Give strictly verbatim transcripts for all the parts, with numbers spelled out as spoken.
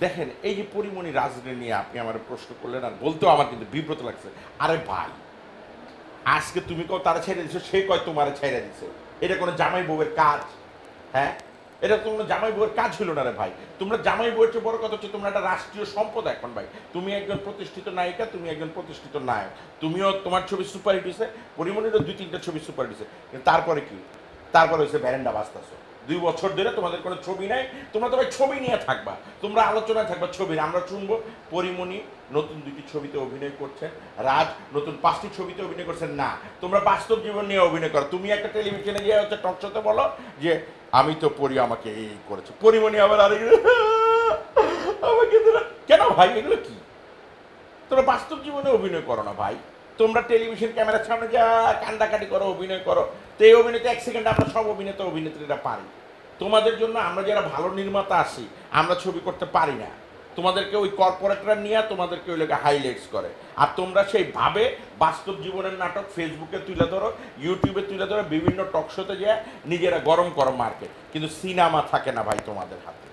দেখেন এই যে পরিমণি রাজনীতি নিয়ে আপনি আমার প্রশ্ন করলেন আর বলতেও আমার কিন্তু বিব্রত লাগছে। আরে ভাই, আজকে তুমি কও তারা ছেড়ে দিছো, সে কয় তোমারে ছেড়ে দিছে, এটা কোনো জামাই বউয়ের কাজ? হ্যাঁ, এটা তো কোনো জামাই বউয়ের কাজ হলো না রে ভাই। তোমরা জামাই বউয়ের চেয়ে বড় কথা হচ্ছে তোমরা একটা রাষ্ট্রীয় সম্পদ এখন ভাই। তুমি একজন প্রতিষ্ঠিত নায়িকা, তুমি একজন প্রতিষ্ঠিত নায়ক, তুমিও তোমার ছবি সুপারহিট হয়েছে, পরিমণিরও দুই তিনটা ছবি সুপারহিট হয়েছে, কিন্তু তারপরে কি? তারপরে হচ্ছে ব্যারেন্ডা বাজতাছো। দুই বছর ধরে তোমাদের কোনো ছবি নাই, তোমরা তো ভাই ছবি নিয়ে থাকবা, তোমরা আলোচনায় থাকবা ছবির। আমরা শুনবো পরিমণি নতুন দুটি ছবিতে অভিনয় করছেন, রাজ নতুন পাঁচটি ছবিতে অভিনয় করছেন। না, তোমরা বাস্তব জীবন নিয়ে অভিনয় করো। তুমি একটা টেলিভিশনে গিয়ে হচ্ছে টক শোতে বলো যে আমি তো পরি, আমাকে এই করেছে। পরিমণি আবার আরেক আমাকে কেন ভাই, এগুলো কি? তোমরা বাস্তব জীবনে অভিনয় করো না ভাই, তোমরা টেলিভিশন ক্যামেরার সামনে যা কান্ডাকাটি করো, অভিনয় করো। তো এই অভিনয়তে এক সেকেন্ডে আমরা সব অভিনেতা অভিনেত্রীরা পারি। তোমাদের জন্য আমরা যারা ভালো নির্মাতা আসি, আমরা ছবি করতে পারি না। তোমাদেরকে ওই কর্পোরেটরা নিয়ে তোমাদেরকে ওই লোকে হাইলাইটস করে, আর তোমরা সেইভাবে বাস্তব জীবনের নাটক ফেসবুকে তুলে ধরো, ইউটিউবে তুলে ধরো, বিভিন্ন টক শোতে যায় নিজেরা গরম করো মার্কেট। কিন্তু সিনেমা থাকে না ভাই তোমাদের হাতে।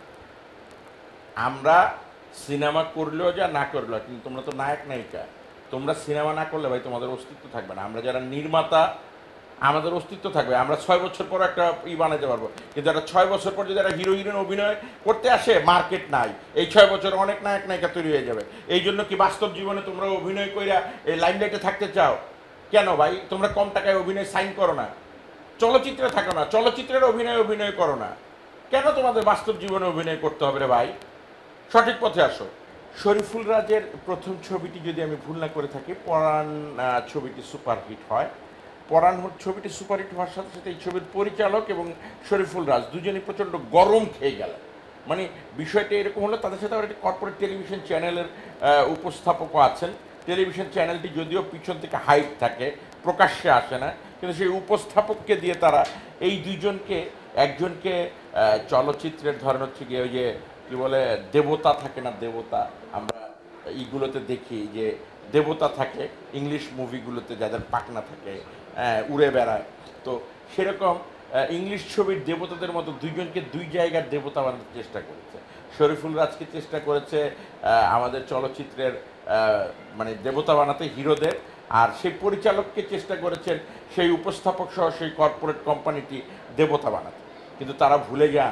আমরা সিনেমা করলেও যা না করলেও, কিন্তু তোমরা তো নায়ক নায়িকা, তোমরা সিনেমা না করলে ভাই তোমাদের অস্তিত্ব থাকবে না। আমরা যারা নির্মাতা, আমাদের অস্তিত্ব থাকবে। আমরা ছয় বছর পর একটা ই বানাতে পারবো, কিন্তু একটা ছয় বছর পর যদি একটা হিরো হিরোইন অভিনয় করতে আসে, মার্কেট নাই। এই ছয় বছর অনেক নায়ক নায়িকা তৈরি হয়ে যাবে। এই জন্য কি বাস্তব জীবনে তোমরা অভিনয় কইরা এই লাইমলাইটে থাকতে চাও? কেন ভাই তোমরা কম টাকায় অভিনয় সাইন করো না? চলচ্চিত্রে থাকো না, চলচ্চিত্রের অভিনয় অভিনয় করো না? কেন তোমাদের বাস্তব জীবনে অভিনয় করতে হবে রে ভাই? সঠিক পথে আসো। শরীফুল রাজের প্রথম ছবিটি যদি আমি ভুল না করে থাকি, পরাণ ছবিটি সুপারহিট হয়। পরাণ ছবিটি সুপারহিট হওয়ার সাথে সাথে এই ছবির পরিচালক এবং শরীফুল রাজ দুজনই প্রচণ্ড গরম খেয়ে গেলেন। মানে বিষয়টা এরকম হলো, তাদের সাথে আবার একটি কর্পোরেট টেলিভিশন চ্যানেলের উপস্থাপকও আছেন। টেলিভিশন চ্যানেলটি যদিও পিছন থেকে হাইট থাকে, প্রকাশ্যে আসে না, কিন্তু সেই উপস্থাপককে দিয়ে তারা এই দুইজনকে, একজনকে চলচ্চিত্রের ধরেন হচ্ছে গিয়ে ওই যে কী বলে দেবতা থাকে না, দেবতা আমরা ইগুলোতে দেখি যে দেবতা থাকে ইংলিশ মুভিগুলোতে, যাদের পাখনা থাকে, উড়ে বেড়ায়, তো সেরকম ইংলিশ ছবির দেবতাদের মতো দুইজনকে দুই জায়গার দেবতা বানাতে চেষ্টা করেছে। শরীফুল রাজকে চেষ্টা করেছে আমাদের চলচ্চিত্রের মানে দেবতা বানাতে হিরোদের, আর সেই পরিচালককে চেষ্টা করেছেন সেই উপস্থাপক সহ সেই কর্পোরেট কোম্পানিটি দেবতা বানাতে। কিন্তু তারা ভুলে যান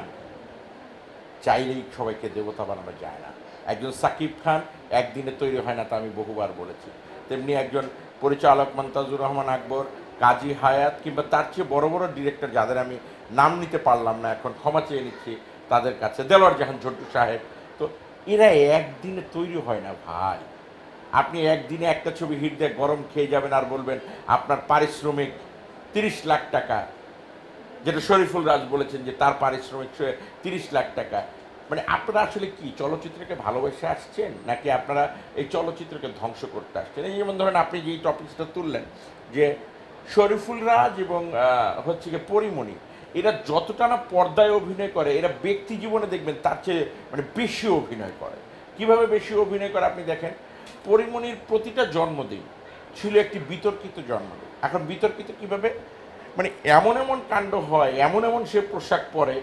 চাইলেই সবাইকে দেবতা বানানো যায় না। একজন সাকিব খান একদিনে তৈরি হয় না, তা আমি বহুবার বলেছি। তেমনি একজন পরিচালক মন্তাজুর রহমান আকবর, কাজী হায়াত, কিংবা তার চেয়ে বড় বড় ডিরেক্টর যাদের আমি নাম নিতে পারলাম না, এখন ক্ষমা চেয়ে নিচ্ছি তাদের কাছে, দেলোয়ার জাহান ঝন্টু সাহেব, তো এরা একদিনে তৈরি হয় না ভাই। আপনি একদিনে একটা ছবি হিট দিয়ে গরম খেয়ে যাবেন আর বলবেন আপনার পারিশ্রমিক তিরিশ লাখ টাকা, যেটা শরীফুল রাজ বলেছেন যে তার পারিশ্রমিক তিরিশ লাখ টাকা। মানে আপনারা আসলে কি চলচ্চিত্রকে ভালোবেসে আসছেন, নাকি আপনারা এই চলচ্চিত্রকে ধ্বংস করতে আসছেন? এই যেমন ধরেন আপনি যে টপিকসটা তুললেন যে শরীফুল রাজ এবং হচ্ছে গিয়ে পরিমণি, এরা যতটা না পর্দায় অভিনয় করে, এরা ব্যক্তি জীবনে দেখবেন তার চেয়ে মানে বেশি অভিনয় করে। কিভাবে বেশি অভিনয় করে আপনি দেখেন, পরিমণির প্রতিটা জন্মদিন ছিল একটি বিতর্কিত জন্মদিন। এখন বিতর্কিত কিভাবে, মানে এমন এমন কাণ্ড হয়, এমন এমন সে পোশাক পরে,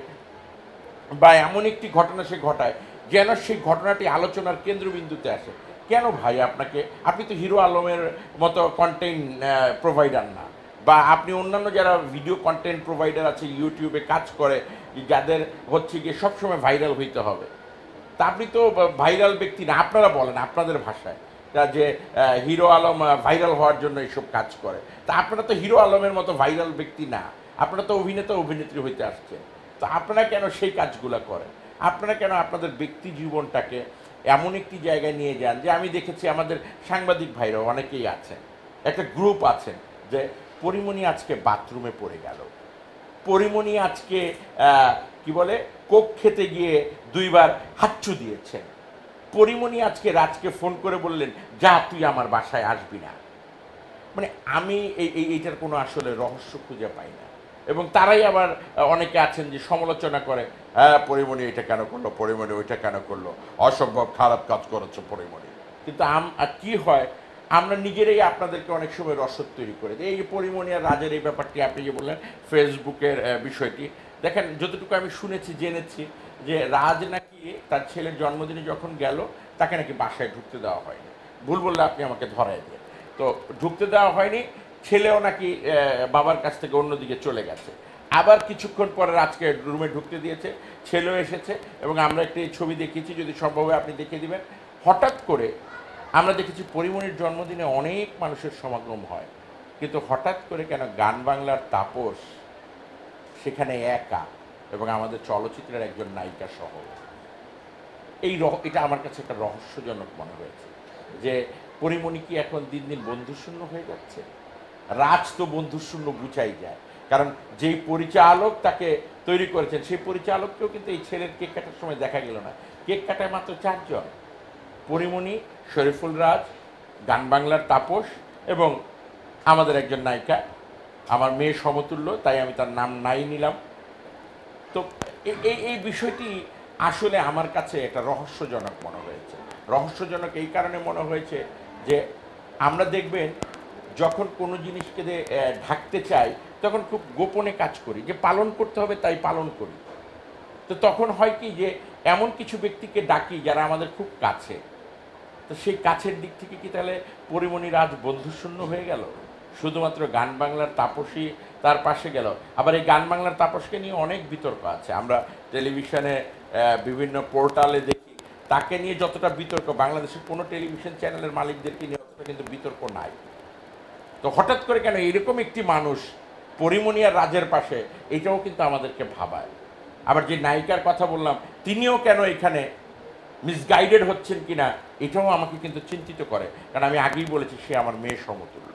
বা এমন একটি ঘটনা সে ঘটায় যেন সেই ঘটনাটি আলোচনার কেন্দ্রবিন্দুতে আসে। কেন ভাই আপনাকে, আপনি তো হিরো আলমের মতো কন্টেন্ট প্রোভাইডার না, বা আপনি অন্যান্য যারা ভিডিও কন্টেন্ট প্রোভাইডার আছে ইউটিউবে কাজ করে, যাদের হচ্ছে গিয়ে সবসময় ভাইরাল হইতে হবে, তা আপনি তো ভাইরাল ব্যক্তি না। আপনারা বলেন আপনাদের ভাষায় যে হিরো আলম ভাইরাল হওয়ার জন্য এইসব কাজ করে, তা আপনারা তো হিরো আলমের মতো ভাইরাল ব্যক্তি না, আপনারা তো অভিনেতা অভিনেত্রী হইতে আসছেন। তো আপনারা কেন সেই কাজগুলো করেন? আপনারা কেন আপনাদের ব্যক্তি জীবনটাকে এমন একটি জায়গায় নিয়ে যান? যে আমি দেখেছি আমাদের সাংবাদিক ভাইরাও অনেকেই আছেন, একটা গ্রুপ আছেন, যে পরিমণি আজকে বাথরুমে পড়ে গেল, পরিমণি আজকে কি বলে কোক খেতে গিয়ে দুইবার হাচ্চু দিয়েছেন, পরিমণি আজকে রাজকে ফোন করে বললেন যা তুই আমার বাসায় আসবি না। মানে আমি এই এইটার কোনো আসলে রহস্য খুঁজে পাই না। এবং তারাই আবার অনেকে আছেন যে সমালোচনা করে, হ্যাঁ পরিমণি এটা কেন করলো, পরিমণি ওইটা কেন করলো, অসম্ভব খারাপ কাজ করেছে পরিমণি। কিন্তু আম কি হয়, আমরা নিজেরাই আপনাদেরকে অনেক সময় রসদ তৈরি করে দিই। এই যে পরিমণি আর রাজের এই ব্যাপারটি আপনি যে বললেন ফেসবুকের বিষয়টি, দেখেন যতটুকু আমি শুনেছি জেনেছি যে রাজ নাকি তার ছেলের জন্মদিনে যখন গেল তাকে নাকি বাসায় ঢুকতে দেওয়া হয়নি। ভুল বললে আপনি আমাকে ধরাই দিয়ে। তো ঢুকতে দেওয়া হয়নি, ছেলেও নাকি বাবার কাছ থেকে অন্যদিকে চলে গেছে। আবার কিছুক্ষণ পরে রাজকে রুমে ঢুকতে দিয়েছে, ছেলেও এসেছে এবং আমরা একটি ছবি দেখিয়েছি, যদি সম্ভব হয় আপনি দেখিয়ে দিবেন। হঠাৎ করে আমরা দেখেছি পরিমণির জন্মদিনে অনেক মানুষের সমাগম হয়, কিন্তু হঠাৎ করে কেন গান বাংলার তাপস সেখানে একা এবং আমাদের চলচ্চিত্রের একজন নায়িকা সহ। এই রহ এটা আমার কাছে একটা রহস্যজনক মনে হয়েছে যে পরিমণি কি এখন দিন দিন বন্ধুশূন্য হয়ে যাচ্ছে। রাজ তো বন্ধুশূন্য বুঝাই যায়, কারণ যেই পরিচালক তাকে তৈরি করেছেন সেই পরিচালককেও কিন্তু এই ছেলের কেক কাটার সময় দেখা গেল না। কেক কাটায় মাত্র চারজন, পরিমণি, শরীফুল রাজ, গান বাংলার তাপস এবং আমাদের একজন নায়িকা, আমার মেয়ে সমতুল্য, তাই আমি তার নাম নাই নিলাম। তো এই এই বিষয়টি আসলে আমার কাছে একটা রহস্যজনক মনে হয়েছে। রহস্যজনক এই কারণে মনে হয়েছে যে আমরা দেখবেন যখন কোনো জিনিসকে ঢাকতে চাই তখন খুব গোপনে কাজ করি, যে পালন করতে হবে তাই পালন করি। তো তখন হয় কি যে এমন কিছু ব্যক্তিকে ডাকি যারা আমাদের খুব কাছে, তো সেই কাছের দিক থেকে কি তাহলে পরিমণি রাজ বন্ধুশূন্য হয়ে গেল? শুধুমাত্র গান বাংলার তাপসী তার পাশে গেল। আবার এই গান বাংলার তাপসকে নিয়ে অনেক বিতর্ক আছে, আমরা টেলিভিশনে বিভিন্ন পোর্টালে দেখি, তাকে নিয়ে যতটা বিতর্ক বাংলাদেশের কোনো টেলিভিশন চ্যানেলের মালিকদেরকে নিয়ে অতটা কিন্তু বিতর্ক নাই। তো হঠাৎ করে কেন এরকম একটি মানুষ পরিমণি আর রাজের পাশে, এটাও কিন্তু আমাদেরকে ভাবায়। আবার যে নায়িকার কথা বললাম তিনিও কেন এখানে মিসগাইডেড হচ্ছেন কিনা, এটাও আমাকে কিন্তু চিন্তিত করে, কারণ আমি আগেই বলেছি সে আমার মেয়ে সমতুল্য।